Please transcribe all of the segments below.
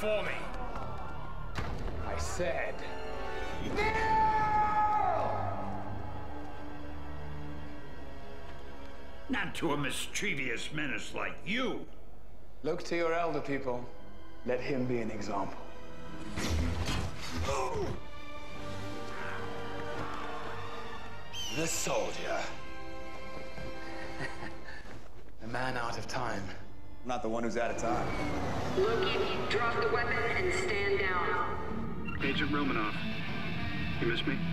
before me. I said, Not to a mischievous menace like you. look to your elder, people. Let him be an example. The soldier. The man out of time. Not the one who's out of time. Loki, drop the weapon and stand down. Agent Romanoff, you miss me?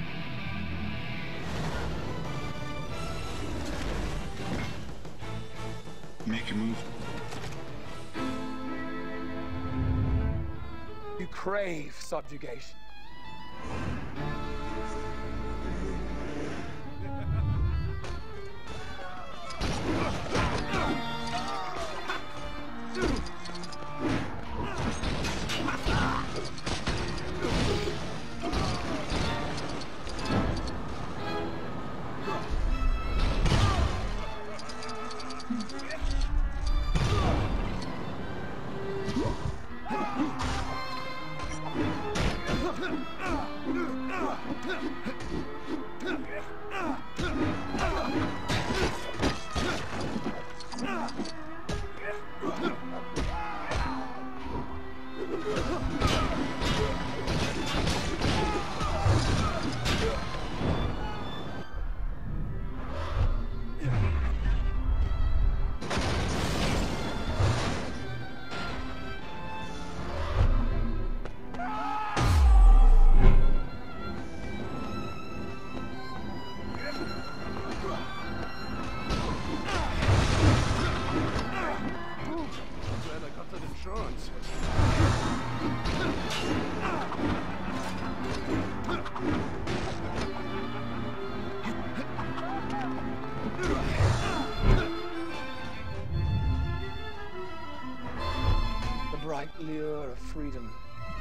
Make your move. You crave subjugation. The bright lure of freedom.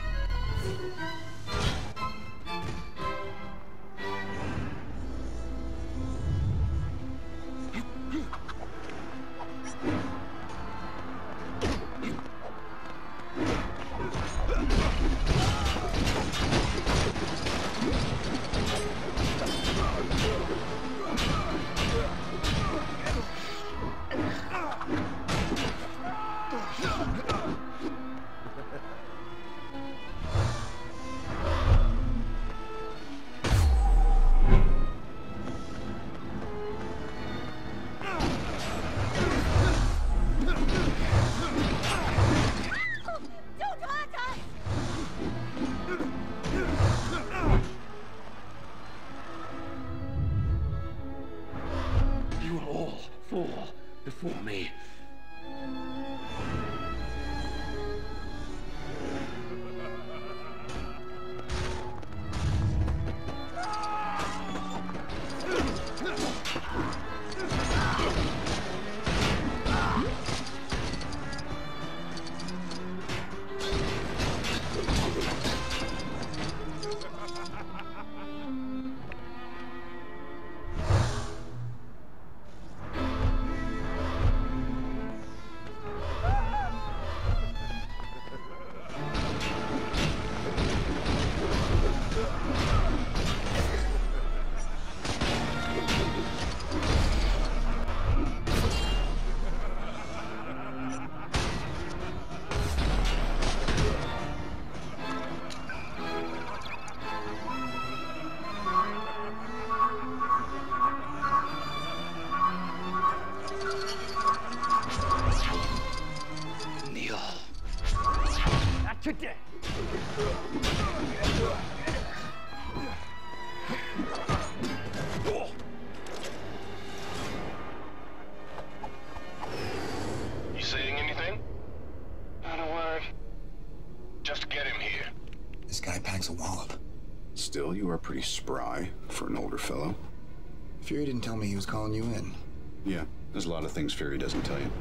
You will all fall before me. Kneel. Not today. You saying anything? Not a word. Just get him here. This guy packs a wallop. Still, you are pretty spry for an older fellow. Fury didn't tell me he was calling you in. Yeah, there's a lot of things Fury doesn't tell you.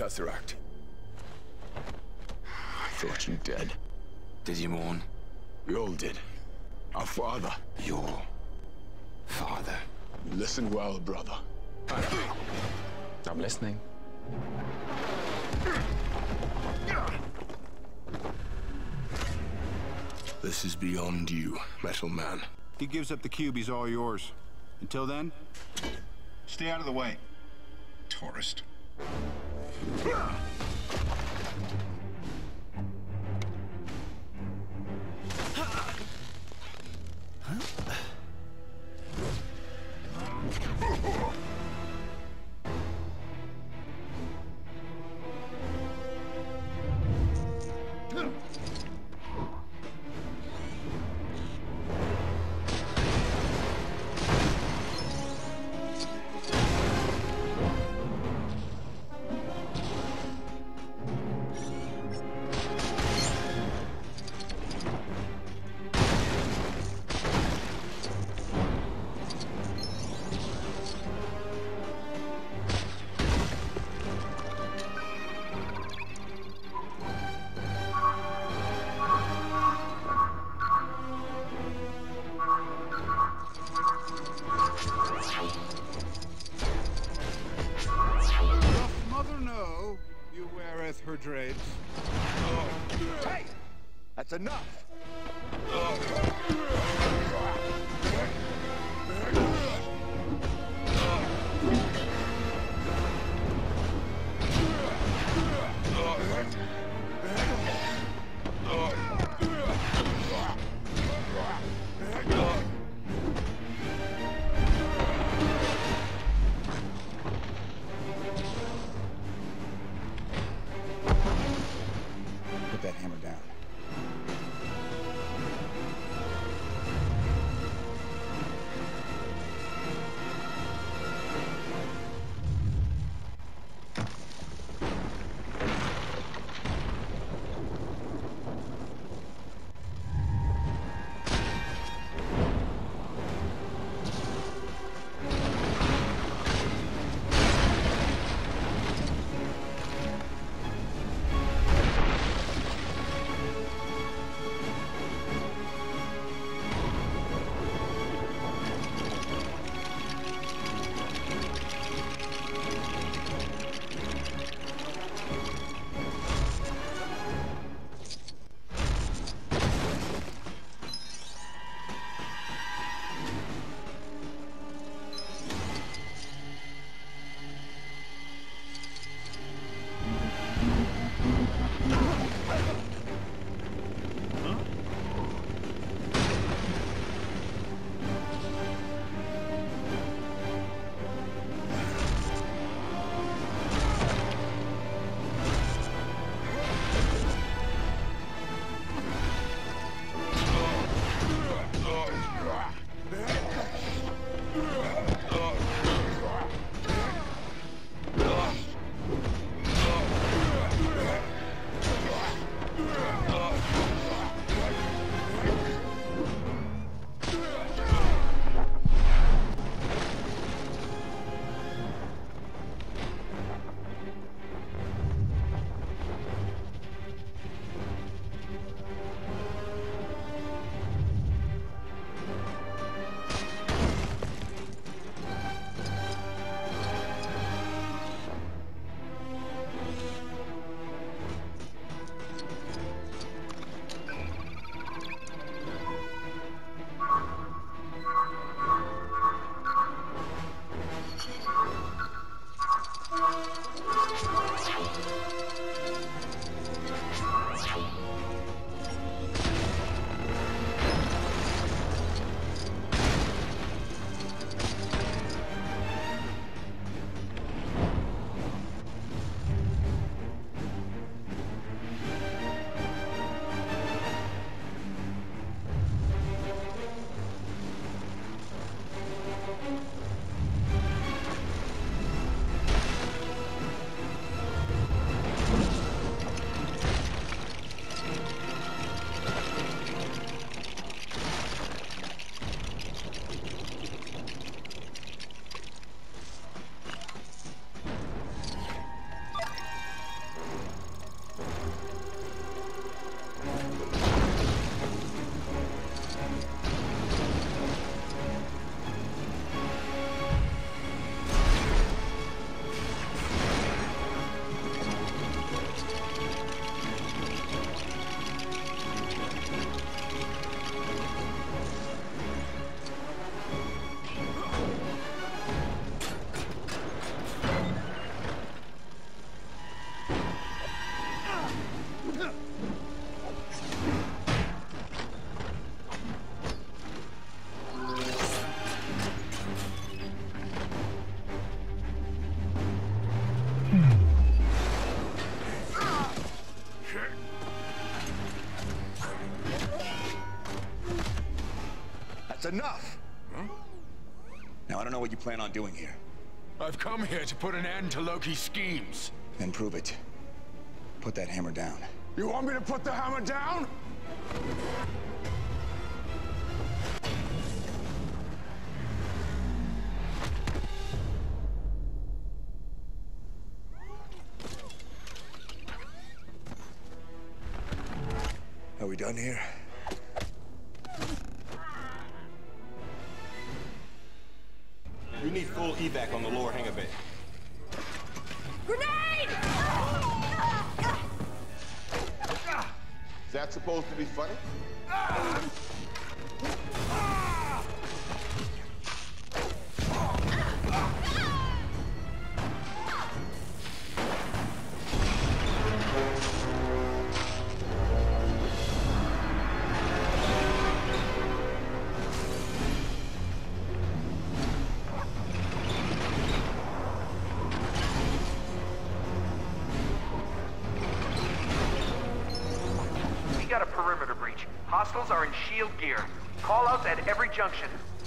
Tesseract. I thought you dead. Did you mourn? We all did. Our father. Your father. Listen well, brother. I'm listening. This is beyond you, Metal Man. He gives up the cube, he's all yours. Until then, stay out of the way. Tourist. Her drapes. Hey! That's enough! Put that hammer down. That's enough! Huh? Now, I don't know what you plan on doing here. I've come here to put an end to Loki's schemes. Then prove it. Put that hammer down. You want me to put the hammer down? Are we done here? We need full evac on the lower hangar bay. Grenade! Is that supposed to be funny? Got a perimeter breach. Hostiles are in shield gear. Call outs at every junction.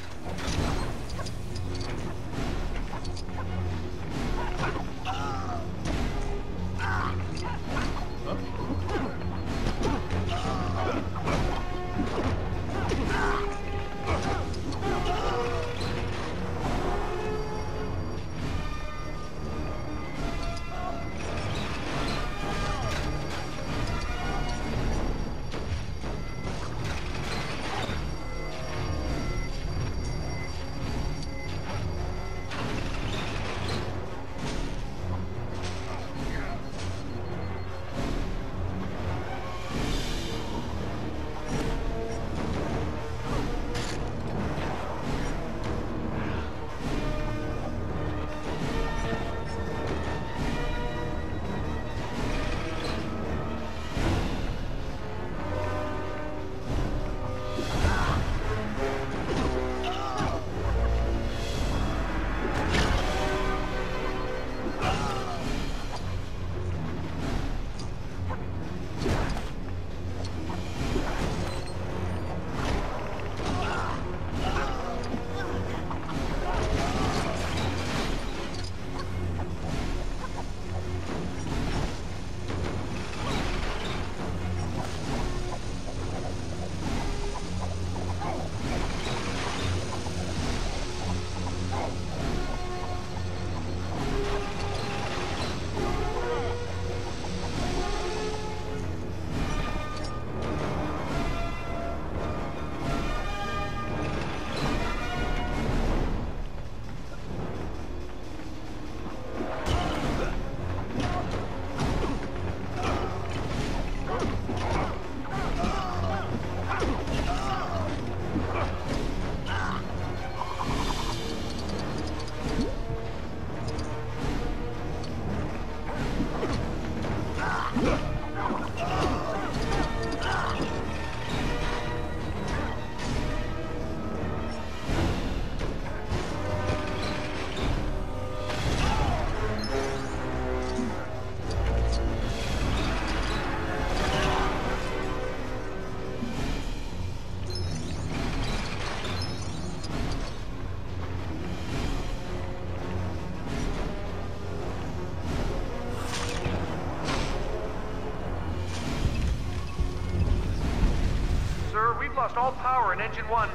Lost all power in Engine 1.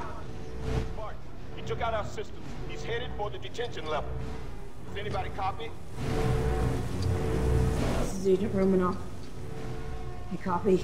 Mark, he took out our systems. He's headed for the detention level. Does anybody copy? This is Agent Romanoff. I copy.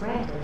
granted.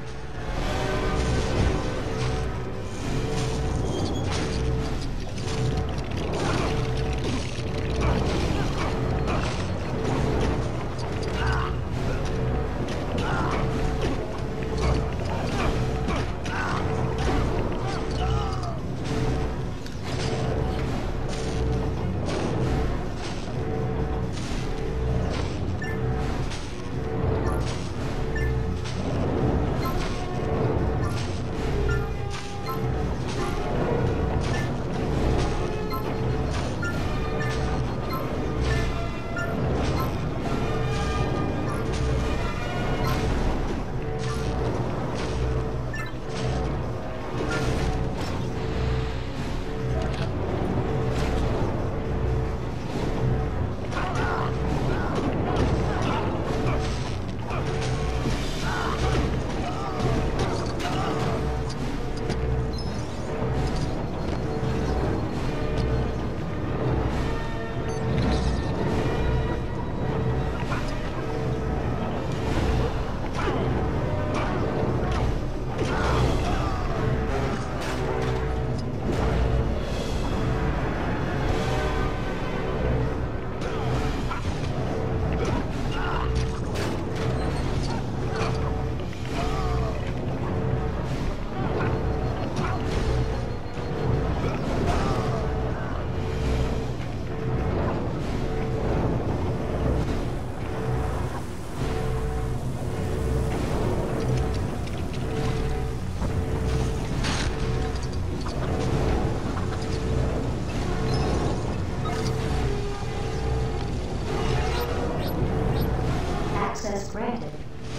Access granted.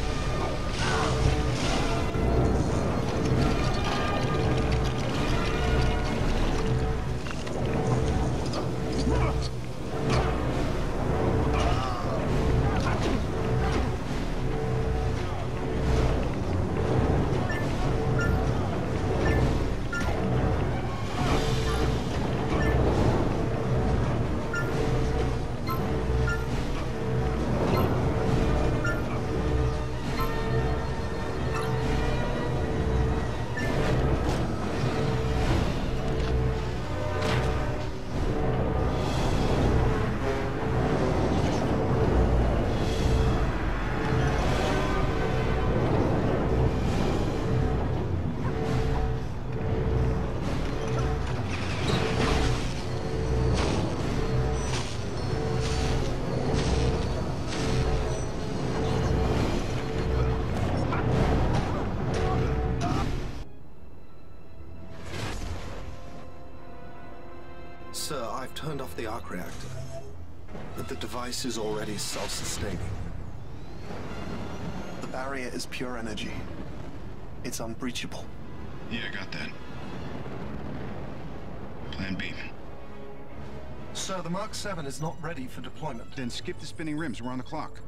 Sir, I've turned off the arc reactor, but the device is already self-sustaining. The barrier is pure energy. It's unbreachable. Yeah, I got that. Plan B. Sir, the Mark 7 is not ready for deployment. Then skip the spinning rims. We're on the clock.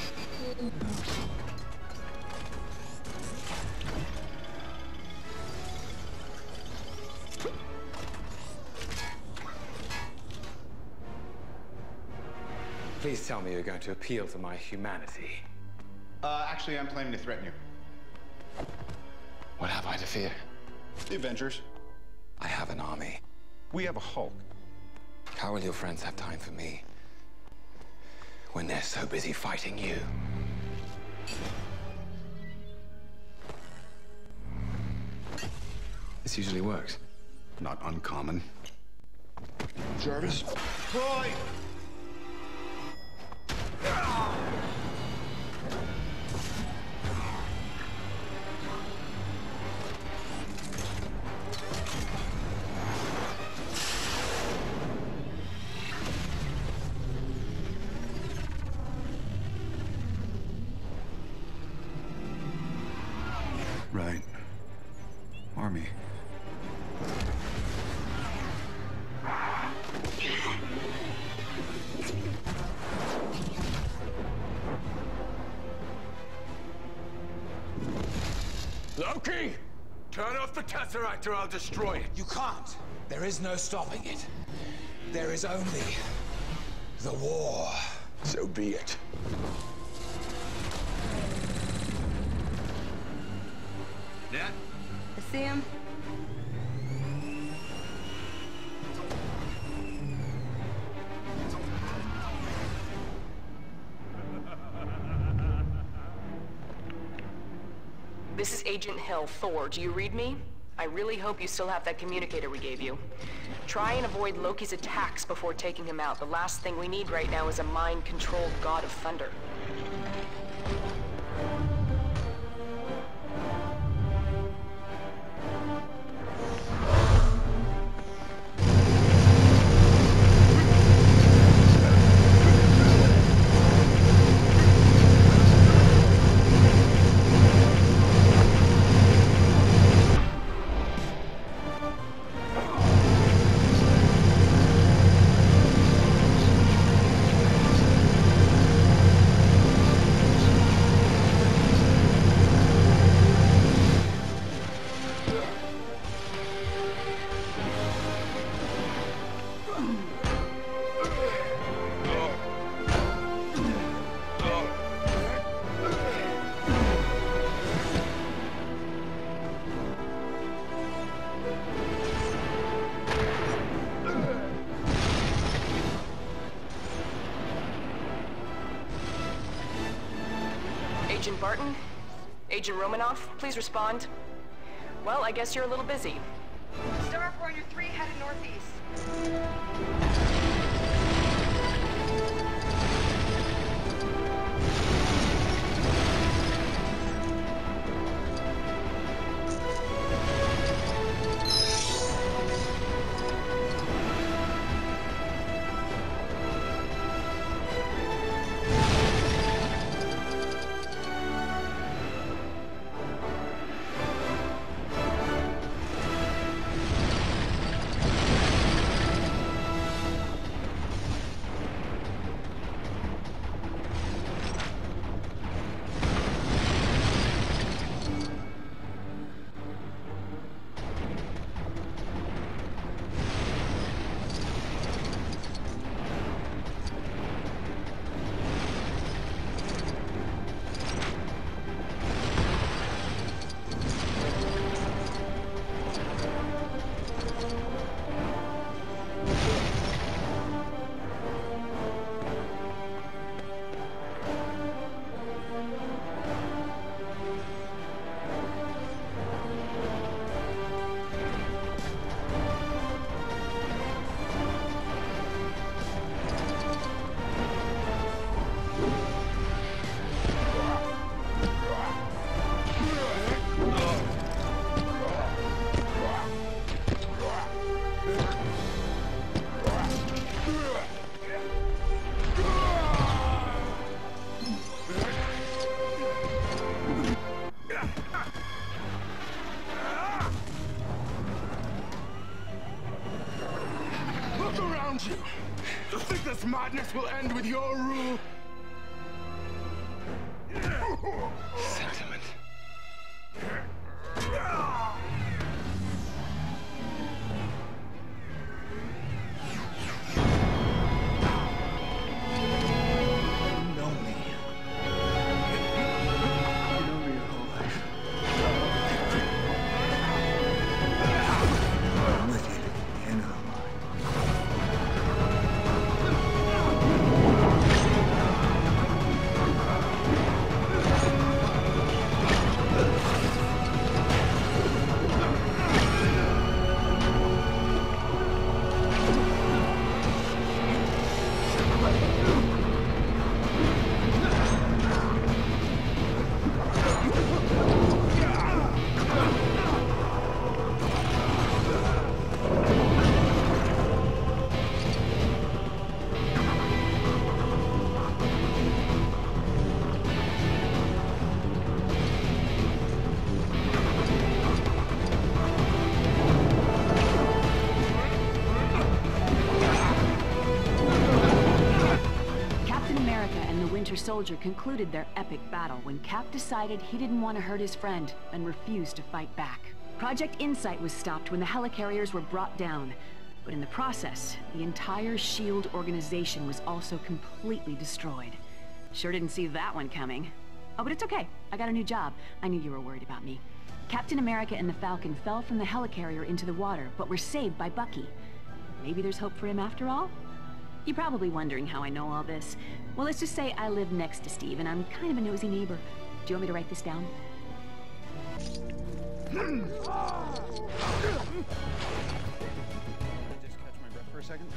Please tell me you're going to appeal to my humanity. Actually, I'm planning to threaten you. What have I to fear? The Avengers. I have an army. We have a Hulk. How will your friends have time for me when they're so busy fighting you? This usually works. Not uncommon. Jarvis? Troy! Right. Army. Loki! Turn off the Tesseract or I'll destroy it. You can't. There is no stopping it. There is only the war. So be it. Yeah? I see him. This is Agent Hill, Thor. Do you read me? I really hope you still have that communicator we gave you. Try and avoid Loki's attacks before taking him out. The last thing we need right now is a mind-controlled god of thunder. Agent Barton? Agent Romanoff, please respond. Well, I guess you're a little busy. Starfighter 3 headed northeast. You think this madness will end with your rule? Sentiment. Soldier concluded their epic battle when Cap decided he didn't want to hurt his friend and refused to fight back. Project Insight was stopped when the helicarriers were brought down, but in the process, the entire S.H.I.E.L.D. organization was also completely destroyed. Sure didn't see that one coming. Oh, but it's okay. I got a new job. I knew you were worried about me. Captain America and the Falcon fell from the helicarrier into the water, but were saved by Bucky. Maybe there's hope for him after all? You're probably wondering how I know all this. Well, let's just say I live next to Steve, and I'm kind of a nosy neighbor. Do you want me to write this down? Just catch my breath for a second.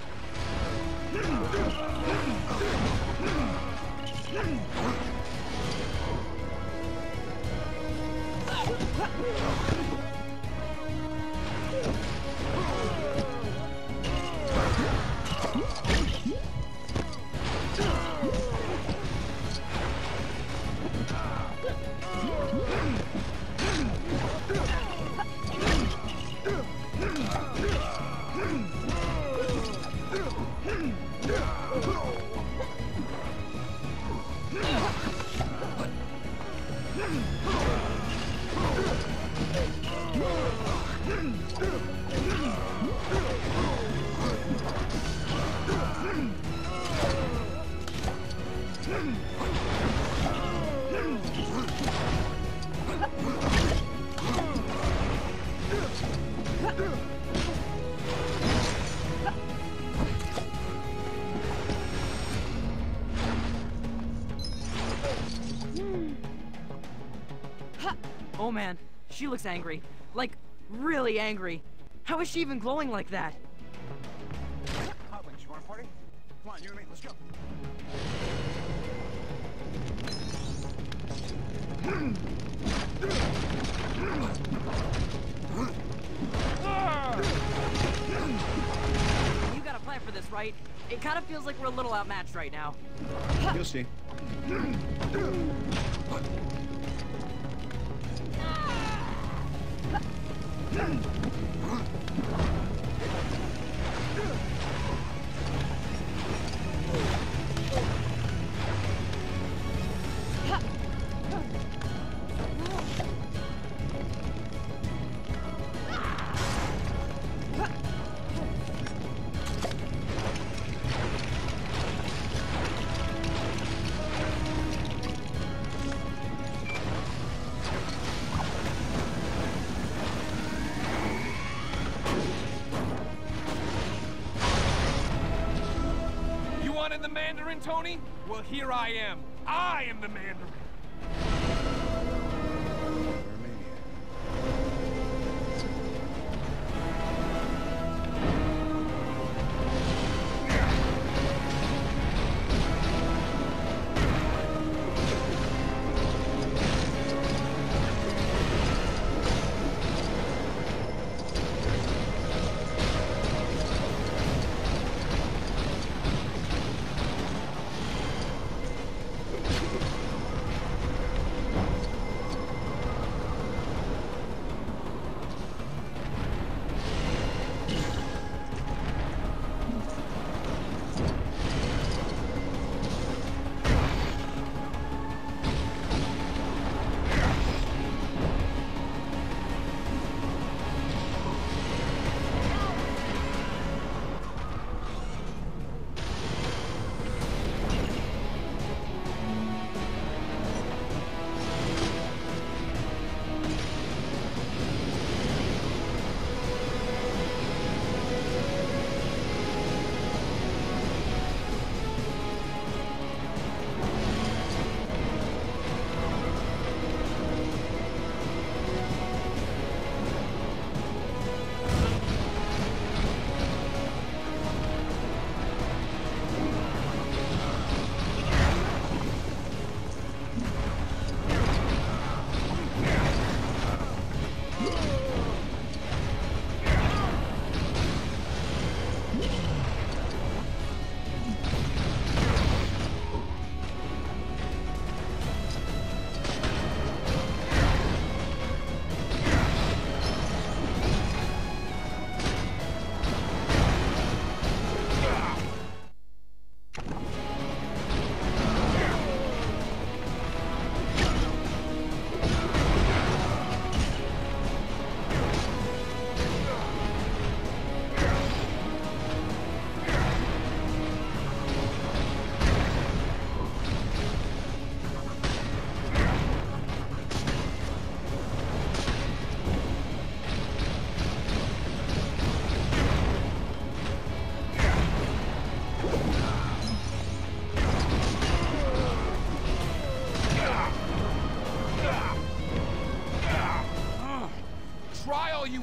Oh man, she looks angry. Like, really angry. How is she even glowing like that? Hot Wings, you want a party? Come on, you and me, let's go. You got a plan for this, right? It kind of feels like we're a little outmatched right now. You'll see. The Mandarin, Tony? Well, here I am. I am the Mandarin.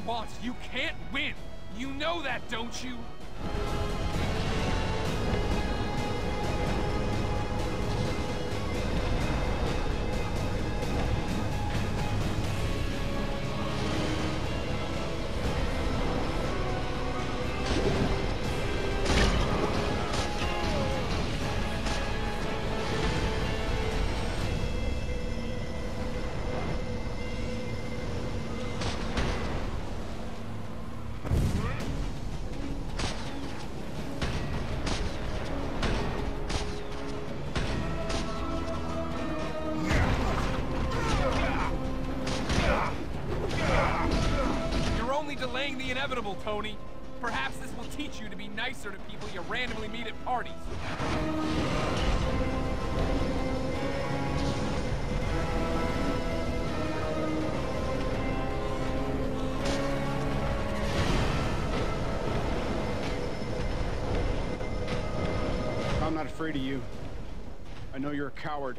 wants. You can't win. You know that, don't you? Delaying the inevitable, Tony. Perhaps this will teach you to be nicer to people you randomly meet at parties. I'm not afraid of you. I know you're a coward.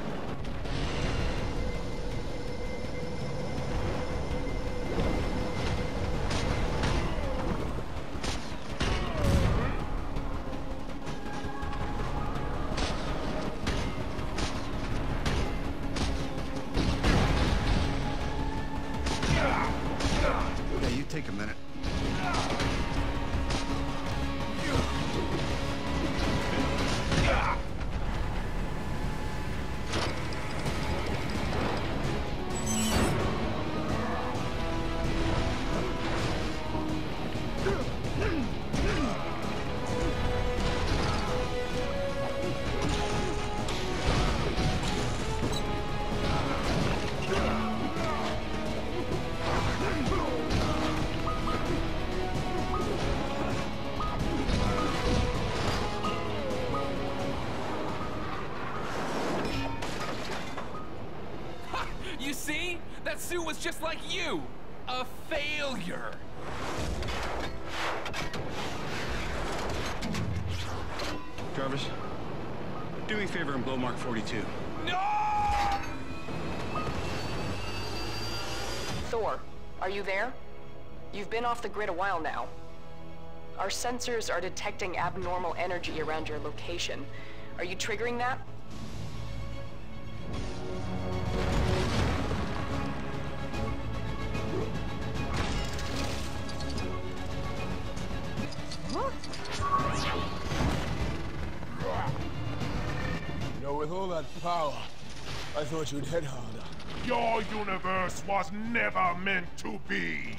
Take a minute. You see? That suit was just like you! A failure! Jarvis, do me a favor and blow Mark 42. No! Thor, are you there? You've been off the grid a while now. Our sensors are detecting abnormal energy around your location. Are you triggering that? You know, with all that power, I thought you'd hit harder. Your universe was never meant to be.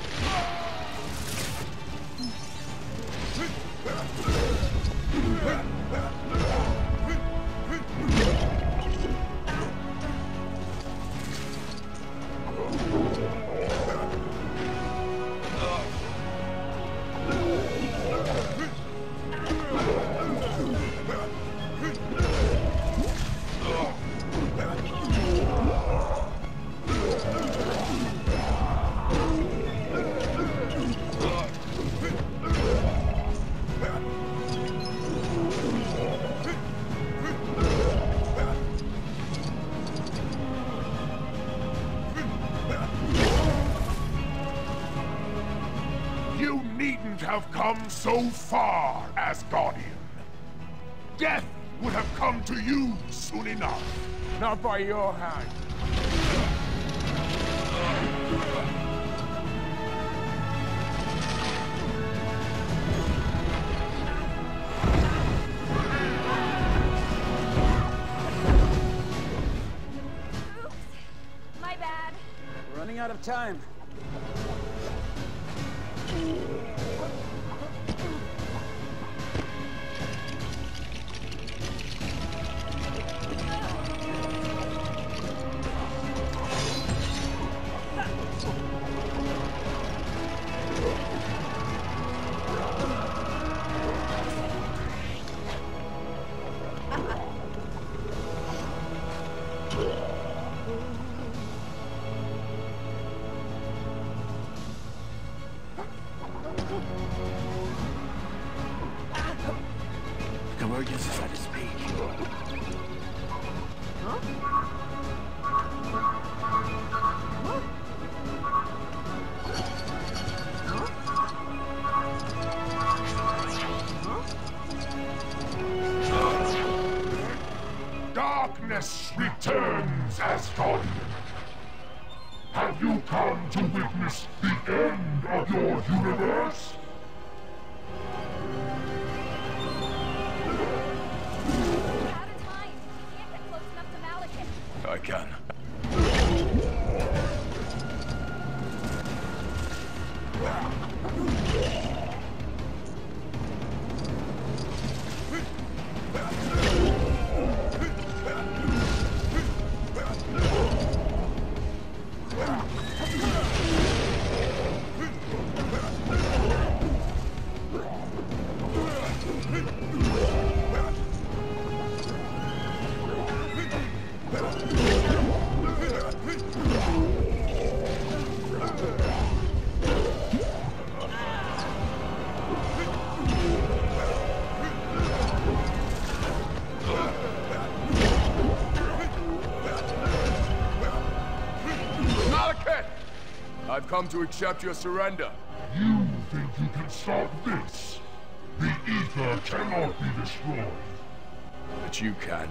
You needn't have come so far, Asgardian. Death would have come to you soon enough. Not by your hand. Oops. My bad. We're running out of time. Emergency, so to speak. darkness returns as Guardian. Have you come to witness the end of your universe? I can. I've come to accept your surrender. You think you can stop this? The Ether cannot be destroyed. But you can.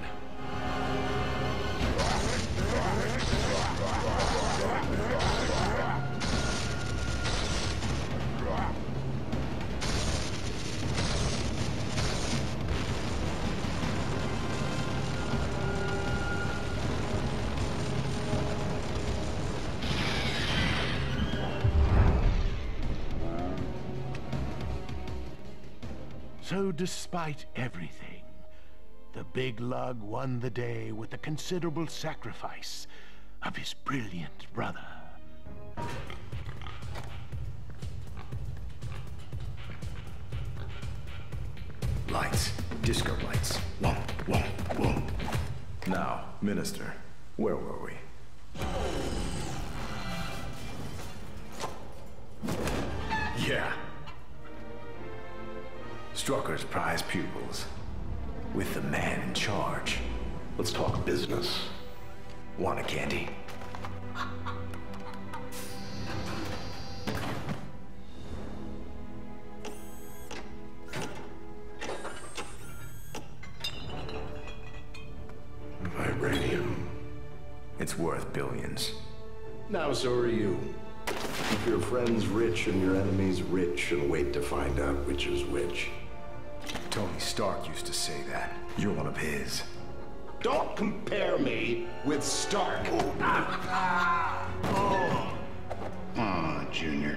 So despite everything, the big lug won the day with the considerable sacrifice of his brilliant brother. Lights. Disco lights. Whoa, whoa, whoa. Now, Minister, where were we? Yeah. Strucker's prize pupils. With the man in charge. Let's talk business. Want a candy? Vibranium. It's worth billions. Now so are you. Keep your friends rich and your enemies rich and wait to find out which is which. Tony Stark used to say that. You're one of his. Don't compare me with Stark. Aw, Junior.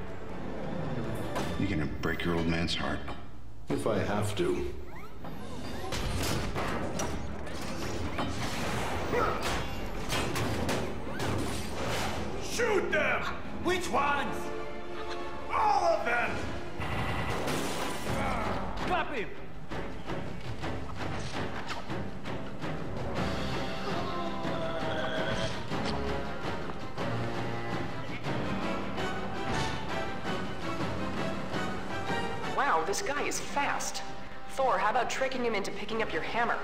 You gonna break your old man's heart? If I have to. Shoot them! Which ones? All of them! Clap him! Wow, this guy is fast. Thor, how about tricking him into picking up your hammer?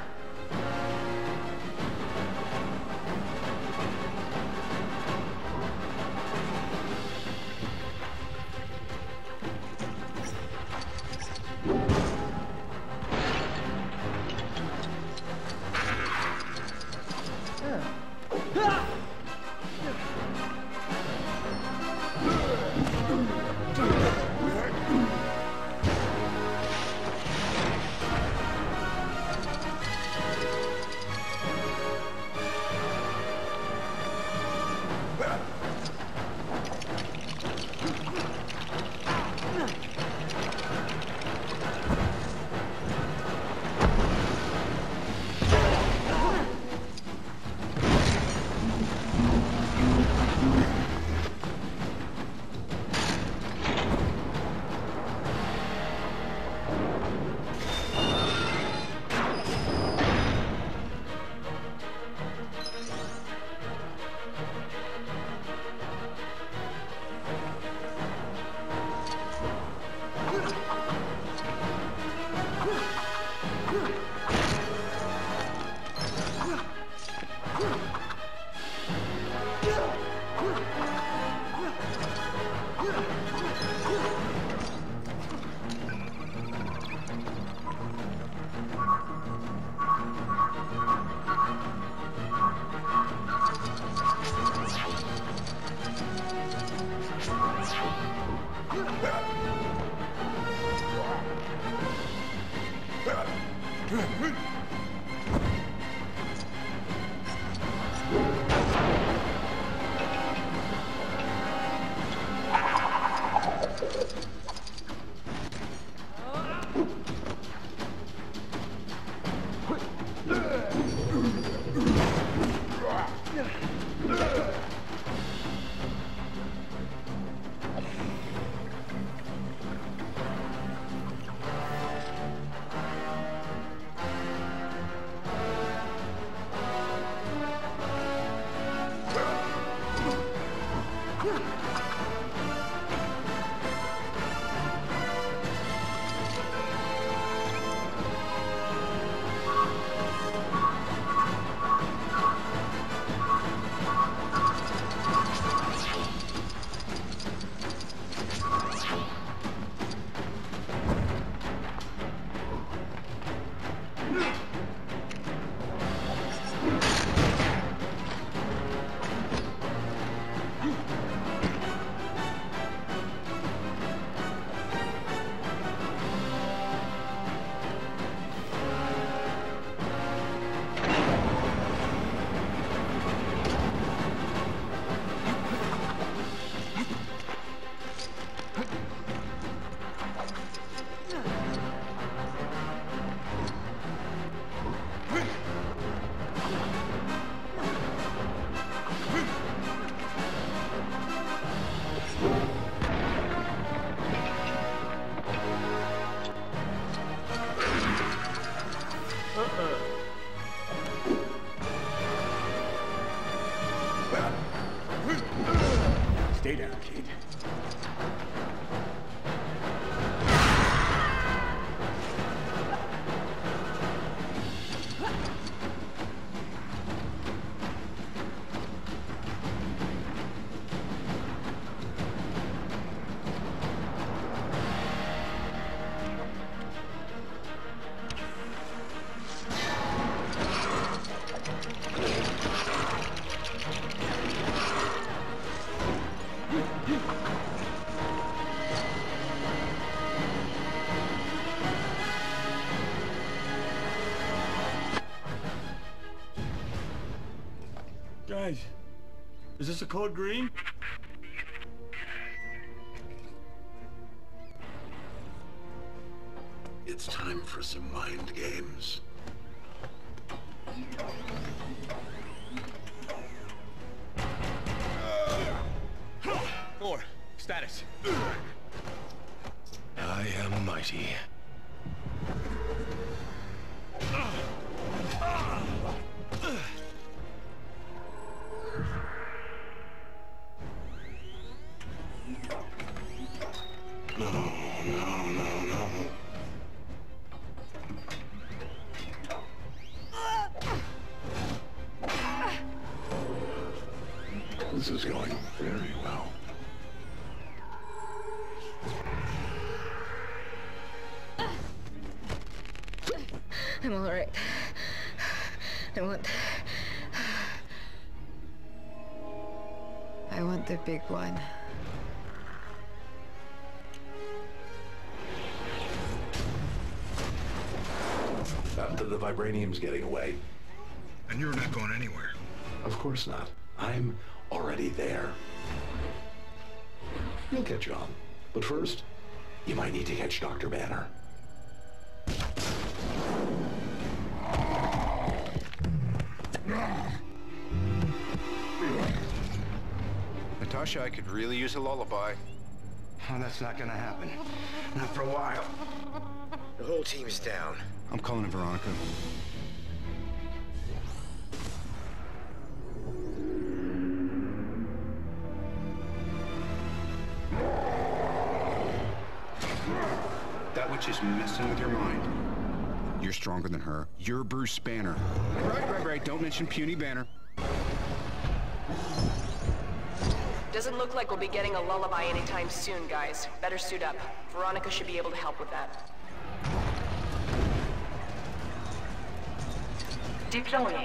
Stay down, kid. Guys, is this a code green? It's time for some mind games. Thor, status. I am mighty. This is going very well. I'm all right. I want the big one. After the vibranium's getting away. And you're not going anywhere. Of course not. I'm already there. You'll catch on. But first, you might need to catch Dr. Banner. Natasha, I could really use a lullaby. Oh, that's not gonna happen. Not for a while. The whole team's down. I'm calling it Veronica. That witch is messing with your mind. You're stronger than her. You're Bruce Banner. Right. Don't mention puny Banner. Doesn't look like we'll be getting a lullaby anytime soon, guys. Better suit up. Veronica should be able to help with that. Deploying.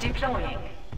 Deploying.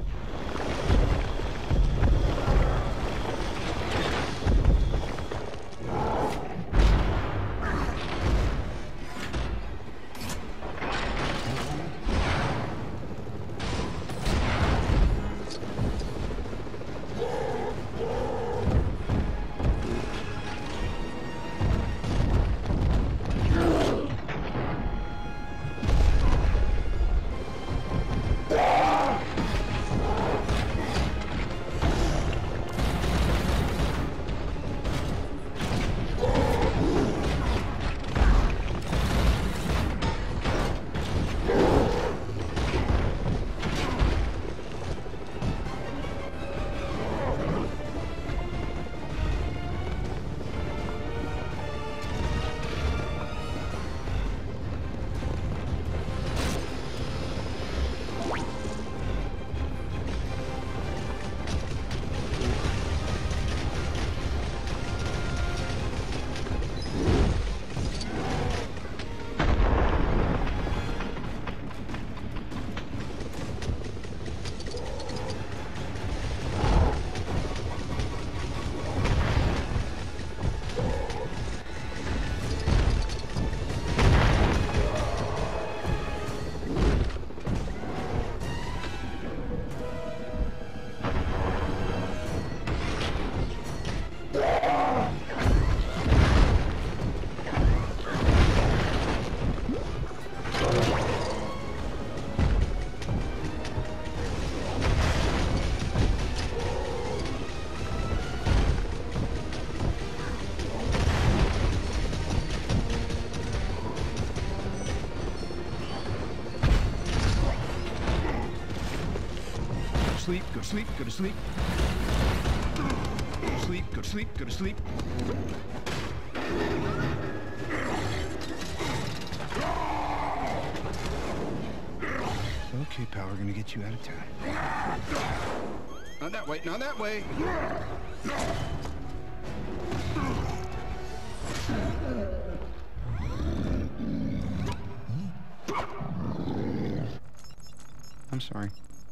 Sleep, go to sleep, go to sleep. Go to sleep, go to sleep, go to sleep. Okay, pal, we're gonna get you out of town. Not that way, not that way. I'm sorry.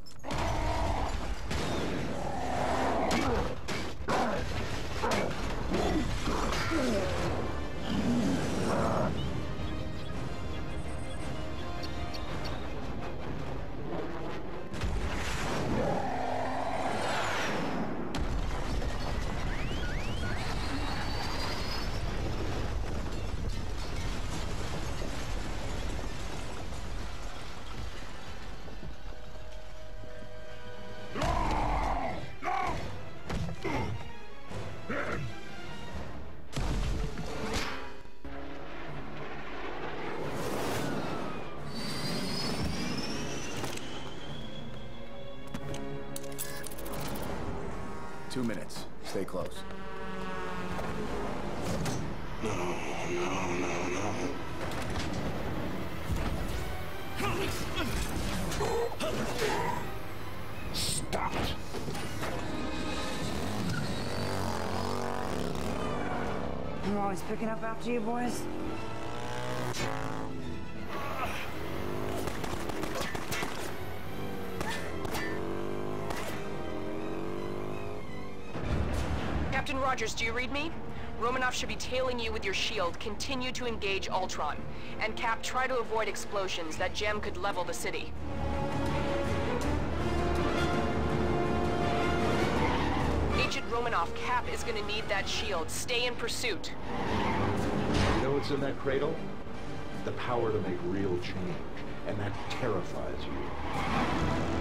Two minutes. Stay close. No. Stop it. I'm always picking up after you boys. Captain Rogers, do you read me? Romanoff should be tailing you with your shield. Continue to engage Ultron. And Cap, try to avoid explosions. That gem could level the city. Agent Romanoff, Cap is gonna need that shield. Stay in pursuit. You know what's in that cradle? The power to make real change. And that terrifies you.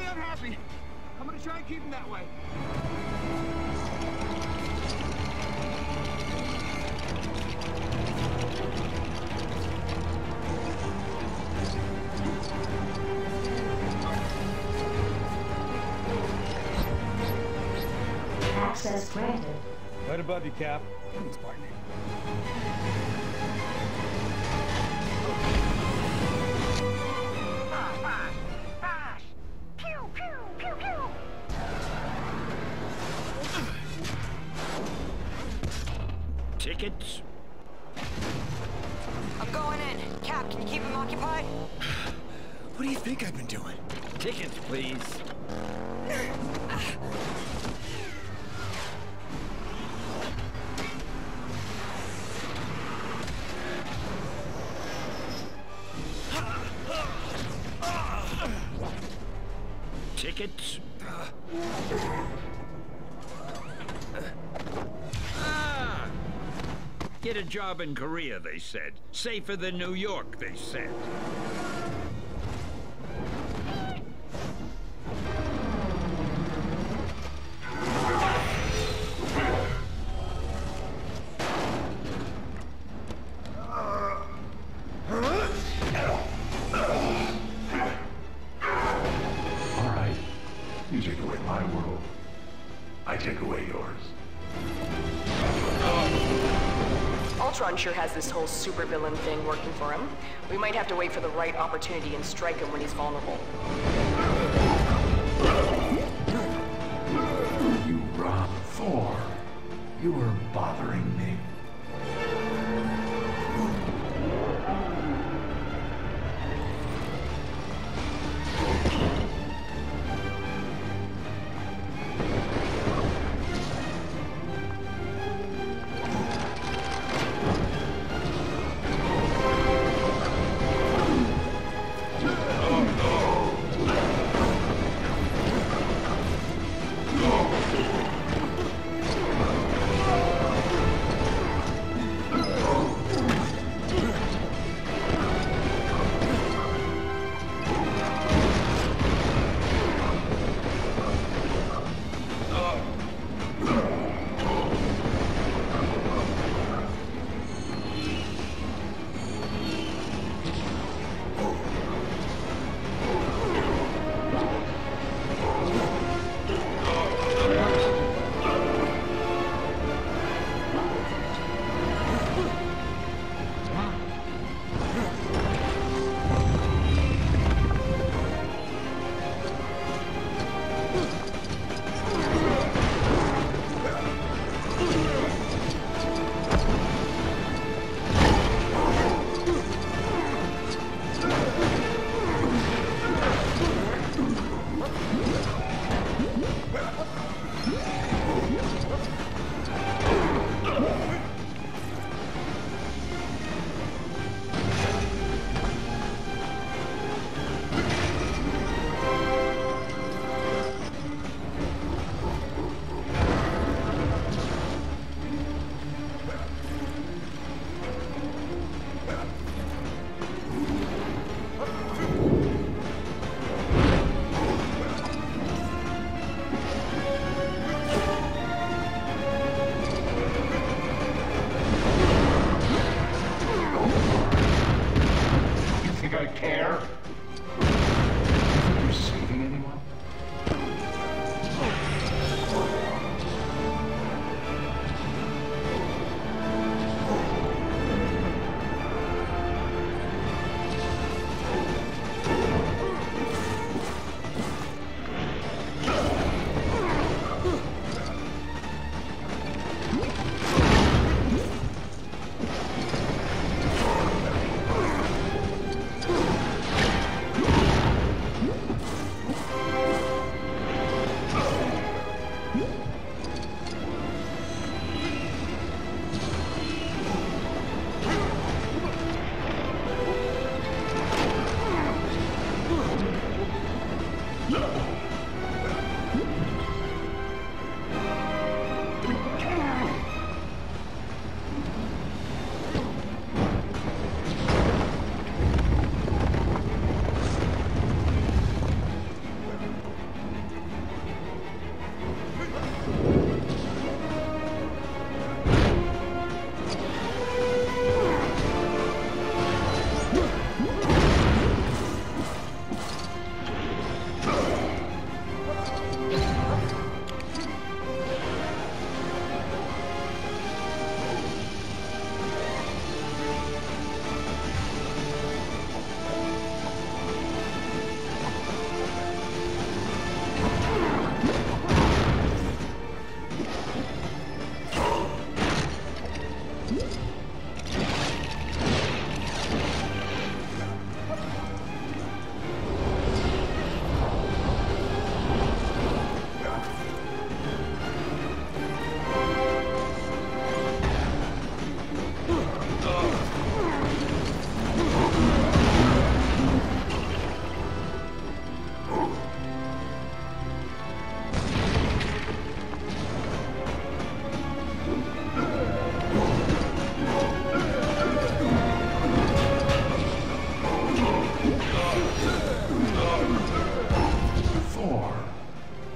unhappy. I'm gonna try and keep him that way. Access granted. Right above you, Cap. Thanks, partner. Tickets? I'm going in. Cap, can you keep him occupied? What do you think I've been doing? Tickets, please. Tickets? Get a job in Korea, they said. Safer than New York, they said. All right. You take away my world. I take away yours. Ultron sure has this whole supervillain thing working for him. We might have to wait for the right opportunity and strike him when he's vulnerable. You robbed Thor. You were bothering me.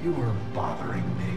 You were bothering me.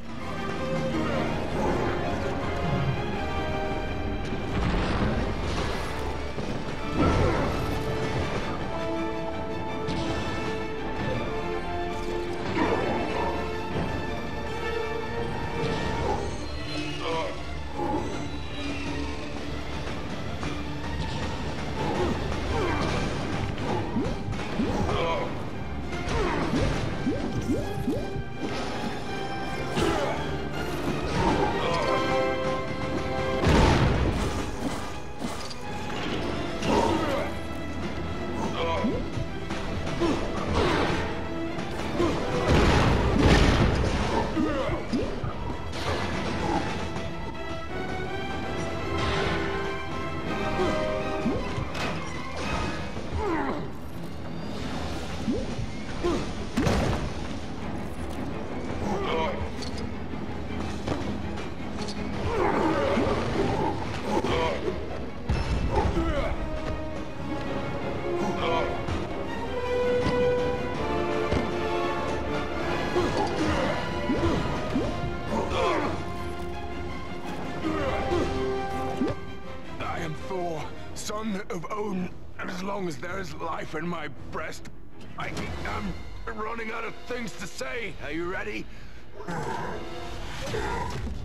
Son of Odin, and as long as there is life in my breast, I'm running out of things to say. Are you ready?